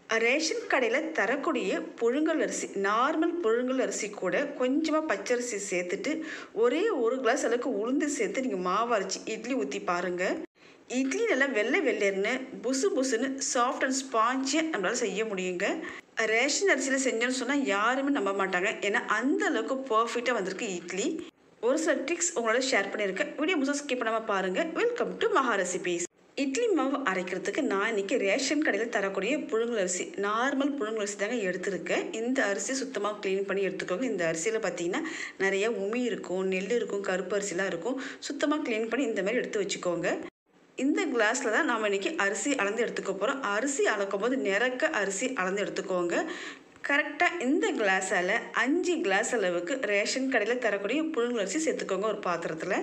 Ration கடையில் தரக்கூடிய புழுங்கல் அரிசி, நார்மல் புழுங்கல் அரிசி கூட கொஞ்சமாக பச்சரிசி சேர்த்துட்டு ஒரே ஒரு கிளாஸ் அளவுக்கு உளுந்து சேர்த்து நீங்கள் மாவு அரைச்சி இட்லி ஊற்றி பாருங்கள். இட்லி நல்லா வெள்ளை வெள்ளைன்னு புசு புசுன்னு சாஃப்ட் அண்ட் ஸ்பாஞ்சியாக நம்மளால் செய்ய முடியுங்க. ரேஷன் அரிசியில் செஞ்சோன்னு சொன்னால் யாருமே நம்ப மாட்டாங்க. ஏன்னா அந்த அளவுக்கு பர்ஃபெக்டாக வந்திருக்கு இட்லி. ஒரு சில ட்ரிக்ஸ் உங்களோட ஷேர் பண்ணியிருக்கேன். வீடியோ முழுசாக ஸ்கிப் பண்ணாமல் பாருங்கள். Welcome to Maha recipes. Idli மாவு அரைக்கிறதுக்கு நான் இன்றைக்கி ரேஷன் கடையில் தரக்கூடிய புழுங்கல் அரிசி, நார்மல் புழுங்கல் அரிசி தாங்க எடுத்துருக்கேன். இந்த அரிசி சுத்தமாக க்ளீன் பண்ணி எடுத்துக்கோங்க. இந்த அரிசியில் பார்த்தீங்கன்னா நிறைய உமி இருக்கும், நெல் இருக்கும், கருப்பு அரிசிலாம் இருக்கும். சுத்தமாக க்ளீன் பண்ணி இந்த மாதிரி எடுத்து வச்சுக்கோங்க. இந்த கிளாஸில் தான் நாம் இன்றைக்கி அரிசி அளந்து எடுத்துக்க போகிறோம். அரிசி அளக்கும் போது நிறக்க அரிசி அளந்து எடுத்துக்கோங்க. கரெக்டாக இந்த கிளாஸால் 5 கிளாஸ் அளவுக்கு ரேஷன் கடையில் தரக்கூடிய புழுங்கல் அரிசி சேர்த்துக்கோங்க ஒரு பாத்திரத்தில்.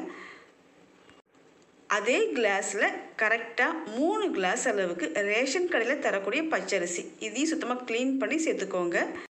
அதே கிளாஸில் கரெக்டாக 3 கிளாஸ் அளவுக்கு ரேஷன் கடையில் தரக்கூடிய பச்சரிசி, இதையும் சுத்தமாக க்ளீன் பண்ணி சேர்த்துக்கோங்க.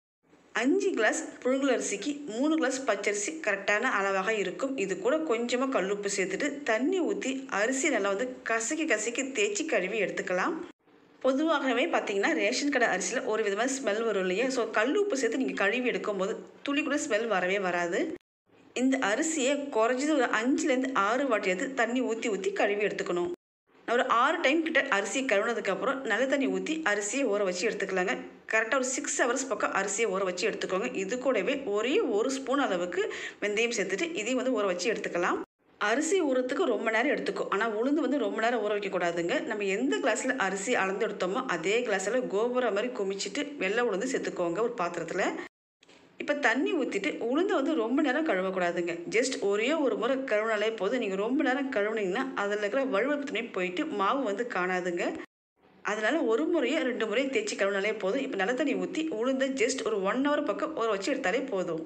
5 கிளாஸ் புழுங்கல் அரிசிக்கு 3 கிளாஸ் பச்சரிசி கரெக்டான அளவாக இருக்கும். இது கூட கொஞ்சமாக கல்லுப்பு சேர்த்துட்டு தண்ணி ஊற்றி அரிசி நல்லா கசக்கி தேய்ச்சி கழுவி எடுத்துக்கலாம். பொதுவாகவே பார்த்தீங்கன்னா ரேஷன் கடை அரிசியில் ஒரு விதமான ஸ்மெல் வரும் இல்லையா? ஸோ கல்லுப்பு சேர்த்து நீங்கள் கழுவி எடுக்கும்போது துளி கூட ஸ்மெல் வரவே வராது. இந்த அரிசியை குறைஞ்சது ஒரு 5லேருந்து 6 வாட்டியாவது தண்ணி ஊற்றி கழுவி எடுத்துக்கணும். நான் ஒரு 6 டைம் கிட்ட அரிசியை கழுவினதுக்கப்புறம் நல்ல தண்ணி ஊற்றி அரிசியை ஊற வச்சு எடுத்துக்கலாங்க. கரெக்டாக ஒரு 6 ஹவர்ஸ் பக்கம் அரிசியை ஊற வச்சு எடுத்துக்கோங்க. இது கூடவே ஒரே 1 ஸ்பூன் அளவுக்கு வெந்தயம் சேர்த்துட்டு இதையும் ஊற வச்சு எடுத்துக்கலாம். அரிசி ஊறத்துக்கு ரொம்ப நேரம் எடுத்துக்கும். ஆனால் உளுந்து ரொம்ப நேரம் ஊற வைக்கக்கூடாதுங்க. நம்ம எந்த கிளாஸில் அரிசி அளந்து எடுத்தோமோ அதே கிளாஸில் கோபுரம் மாதிரி குமிச்சிட்டு வெள்ளை உளுந்து சேர்த்துக்கோங்க ஒரு பாத்திரத்தில். இப்போ தண்ணி ஊற்றிட்டு உளுந்தை ரொம்ப நேரம் கழுவக்கூடாதுங்க. ஜஸ்ட் ஒரே ஒரு முறை கழுவினாலே போதும். நீங்கள் ரொம்ப நேரம் கழுவுனீங்கன்னா அதில் இருக்கிற வழுவழுப்பு தண்ணி போயிட்டு மாவு காணாதுங்க. அதனால் ஒரு முறையோ 2 முறையோ தேய்ச்சி கழுவினாலே போதும். இப்போ நல்ல தண்ணி ஊற்றி உளுந்தை ஜஸ்ட் ஒரு 1 ஹவர் பக்கம் ஊற வச்சு எடுத்தாலே போதும்.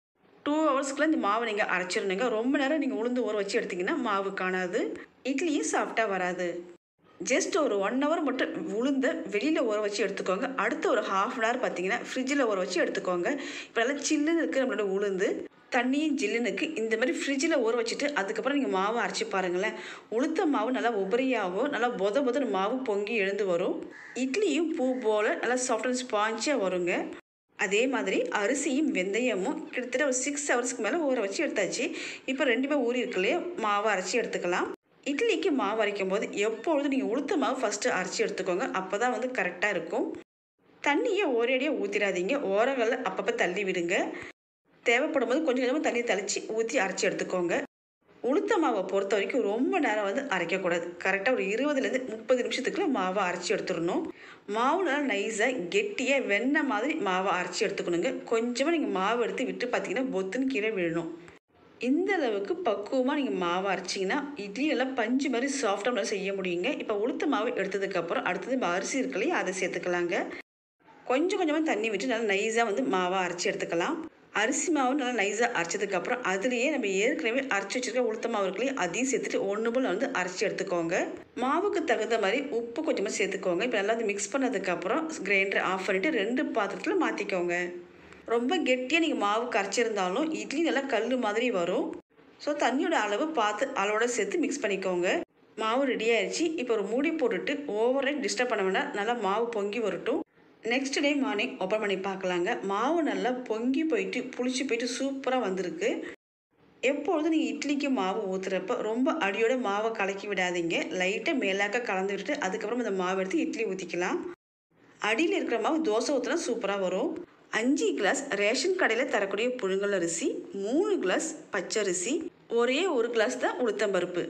2 ஹவர்ஸ்க்குள்ளே இந்த மாவை நீங்கள் அரைச்சிடணுங்க. ரொம்ப நேரம் நீங்கள் உளுந்து ஊற வச்சு எடுத்திங்கன்னா மாவு காணாது, இட்லியும் சாஃப்டாக வராது. ஜஸ்ட் ஒரு 1 ஹவர் மட்டும் உளுந்தை வெளியில் ஊற வச்சு எடுத்துக்கோங்க. அடுத்த ஒரு ½ அன் ஹவர் பார்த்தீங்கன்னா ஃப்ரிட்ஜில் ஊற வச்சு எடுத்துக்கோங்க. இப்போ நல்லா சில்லுன்னு இருக்குது நம்மளோட உளுந்து. தண்ணியும் ஜில்லுனுக்கு இந்த மாதிரி ஃப்ரிட்ஜில் ஊற வச்சுட்டு அதுக்கப்புறம் நீங்கள் மாவை அரைச்சி பாருங்களேன். உளுத்த மாவு நல்லா உபரியாகவும் நல்லா பொதன்னு மாவு பொங்கி எழுந்து வரும். இட்லியும் பூ போல் நல்லா சாஃப்ட் அண்ட் ஸ்பாஞ்சியாக வருங்க. அதே மாதிரி அரிசியும் வெந்தயமும் கிட்டத்தட்ட ஒரு 6 ஹவர்ஸ்க்கு மேலே ஊற வச்சு எடுத்தாச்சு. இப்போ 2மே ஊறி இருக்குல்லையே, மாவை அரைச்சி எடுத்துக்கலாம். இட்லிக்கு மாவு அரைக்கும் போது எப்பொழுதும் நீங்கள் உளுத்த மாவு ஃபஸ்ட்டு அரைச்சி எடுத்துக்கோங்க. அப்போ தான் கரெக்டாக இருக்கும். தண்ணியை ஒரேடியாக ஊற்றிடாதீங்க. ஓரங்களில் அப்பப்போ தள்ளி விடுங்க. தேவைப்படும் போது கொஞ்சம் கொஞ்சமாக தண்ணி தெளித்து ஊற்றி அரைச்சி எடுத்துக்கோங்க. உளுத்த மாவை பொறுத்த வரைக்கும் ரொம்ப நேரம் அரைக்கக்கூடாது. கரெக்டாக ஒரு 20லேருந்து 30 நிமிஷத்துக்குள்ள மாவை அரைச்சி எடுத்துடணும். மாவு நல்லா நைஸாக கெட்டியாக வெண்ணெய் மாதிரி மாவை அரைச்சி எடுத்துக்கணுங்க. கொஞ்சமாக நீங்கள் மாவு எடுத்து விட்டு பார்த்தீங்கன்னா பொத்துன்னு கீழே விழணும். இந்த அளவுக்கு பக்குவமாக நீங்கள் மாவு அரைச்சிங்கன்னா இட்லி எல்லாம் பஞ்சு மாதிரி சாஃப்டாக நல்லா செய்ய முடியுங்க. இப்போ உளுத்த மாவு எடுத்ததுக்கப்புறம் அடுத்தது அரிசி இருக்குல்லையே அதை சேர்த்துக்கலாங்க. கொஞ்சம் கொஞ்சமாக தண்ணி விட்டு நல்லா நைஸாக மாவை அரைச்சி எடுத்துக்கலாம். அரிசி மாவு நல்லா நைஸாக அரைச்சதுக்கப்புறம் அதுலேயே நம்ம ஏற்கனவே அரைச்சி வச்சுருக்க உளுத்த மாவு இருக்குல்லையே அதையும் சேர்த்துட்டு ஒன்று போல் அரைச்சி எடுத்துக்கோங்க. மாவுக்கு தகுந்த மாதிரி உப்பு கொஞ்சமாக சேர்த்துக்கோங்க. இப்போ நல்லா மிக்ஸ் பண்ணதுக்கப்புறம் கிரைண்டரை ஆஃப் பண்ணிவிட்டு 2 பாத்திரத்தில் மாற்றிக்கோங்க. ரொம்ப கெட்டியாக நீங்கள் மாவு கரைச்சிருந்தாலும் இட்லி நல்லா கல் மாதிரி வரும். ஸோ தண்ணியோட அளவு பார்த்து அளவோட சேர்த்து மிக்ஸ் பண்ணிக்கோங்க. மாவு ரெடி ஆயிடுச்சு. இப்போ ஒரு மூடி போட்டுட்டு ஓவர் நைட் டிஸ்டர்ப் பண்ண வேண்டாம். நல்லா மாவு பொங்கி வரட்டும். நெக்ஸ்ட் டே மார்னிங் ஓப்பன் பண்ணி பார்க்கலாங்க. மாவு நல்லா பொங்கி போயிட்டு புளிச்சு போயிட்டு சூப்பராக வந்திருக்கு. எப்பொழுதும் நீங்கள் இட்லிக்கு மாவு ஊற்றுறப்ப ரொம்ப அடியோட மாவை கலக்கி விடாதீங்க. லைட்டாக மேலாக்க கலந்து விட்டுட்டு அதுக்கப்புறம் இந்த மாவு எடுத்து இட்லி ஊற்றிக்கலாம். அடியில் இருக்கிற மாவு தோசை ஊற்றினா சூப்பராக வரும். 5 கிளாஸ் ரேஷன் கடையில் தரக்கூடிய புழுங்கல் அரிசி, 3 கிளாஸ் பச்சரிசி, ஒரே 1 கிளாஸ் தான் உளுத்தம்பருப்பு,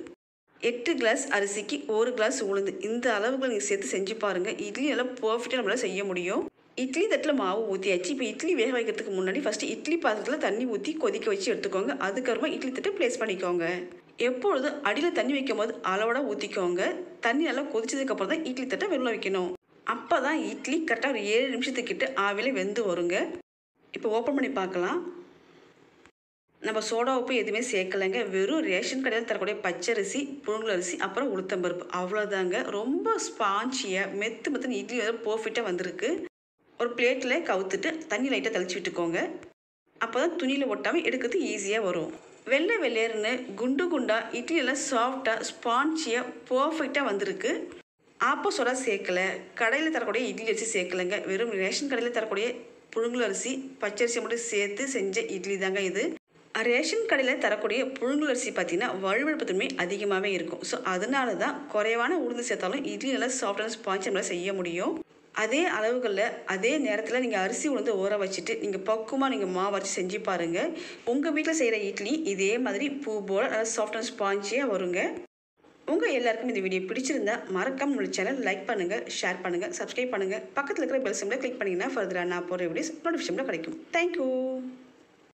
8 கிளாஸ் அரிசிக்கு 1 கிளாஸ் உளுந்து. இந்த அளவுக்கு நீங்கள் சேர்த்து செஞ்சு பாருங்கள். இட்லி எல்லாம் பர்ஃபெக்டாக நம்மளால் செய்ய முடியும். இட்லி தட்டில் மாவு ஊற்றியாச்சு. இப்போ இட்லி வேக வைக்கிறதுக்கு முன்னாடி ஃபஸ்ட்டு இட்லி பாத்திரத்தில் தண்ணி ஊற்றி கொதிக்க வச்சு எடுத்துக்கோங்க. அதுக்கப்புறமா இட்லி தட்டை ப்ளேஸ் பண்ணிக்கோங்க. எப்பொழுதும் அடியில் தண்ணி வைக்கும் போது அளவோட ஊற்றிக்கோங்க. தண்ணி நல்லா கொதிச்சதுக்கப்புறம் தான் இட்லி தட்டை வெளில வைக்கணும். அப்போ தான் இட்லி கரெக்டாக ஒரு 7 நிமிஷத்துக்கிட்ட ஆவியில் வெந்து வருங்க. இப்போ ஓப்பன் பண்ணி பார்க்கலாம். நம்ம சோடா உப்பு எதுவுமே சேர்க்கலைங்க. வெறும் ரேஷன் கடையில் தரக்கூடிய பச்சரிசி, புழுங்கல் அரிசி, அப்புறம் உளுத்தம்பருப்பு, அவ்வளோதாங்க. ரொம்ப ஸ்பாஞ்சியாக மெத்துன்னு இட்லி பர்ஃபெக்டாக வந்திருக்கு. ஒரு பிளேட்டில் கவுத்துட்டு தண்ணி லைட்டாக தெளிச்சு விட்டுக்கோங்க. அப்போ தான் துணியில் ஒட்டாமல் எடுக்கிறது ஈஸியாக வரும். வெள்ளை வெள்ளையர்னு குண்டு குண்டாக இட்லி எல்லாம் சாஃப்டாக ஸ்பாஞ்சியாக பர்ஃபெக்டாக வந்திருக்கு. ஆப்போ சோடா சேர்க்கலை, கடையில் தரக்கூடிய இட்லி அரிசி சேர்க்கலைங்க. வெறும் ரேஷன் கடையில் தரக்கூடிய புழுங்கல் அரிசி பச்சரிசி மட்டும் சேர்த்து செஞ்ச இட்லி தாங்க இது. ரேஷன் கடையில் தரக்கூடிய புழுங்கல் அரிசி பார்த்திங்கன்னா வழுவழுப்பு தன்மை அதிகமாகவே இருக்கும். ஸோ அதனால தான் குறைவான உளுந்து சேர்த்தாலும் இட்லி நல்லா சாஃப்டான ஸ்பாஞ்ச் நம்மளால் செய்ய முடியும். அதே அளவுகளில் அதே நேரத்தில் நீங்கள் அரிசி உளுந்து ஊற வச்சுட்டு நீங்கள் பக்குவமாக நீங்கள் மாவு அரைச்சி செஞ்சு பாருங்கள். உங்கள் வீட்டில் செய்கிற இட்லி இதே மாதிரி பூ போல் நல்லா சாஃப்டான ஸ்பாஞ்சியாக வருங்க. உங்கள் எல்லாருக்கும் இந்த வீடியோ பிடிச்சிருந்தா மறக்காம நம்மளோட சேனல் லைக் பண்ணுங்கள், ஷேர் பண்ணுங்கள், சப்ஸ்கிரைப் பண்ணுங்கள். பக்கத்தில் இருக்கிற பெல் சிம்பிளை கிளிக் பண்ணிங்கன்னா ஃபர்தராக நான் போகிற வீடியோஸ் நோட்டிஃபிகேஷனில் கிடைக்கும். தேங்க்யூ.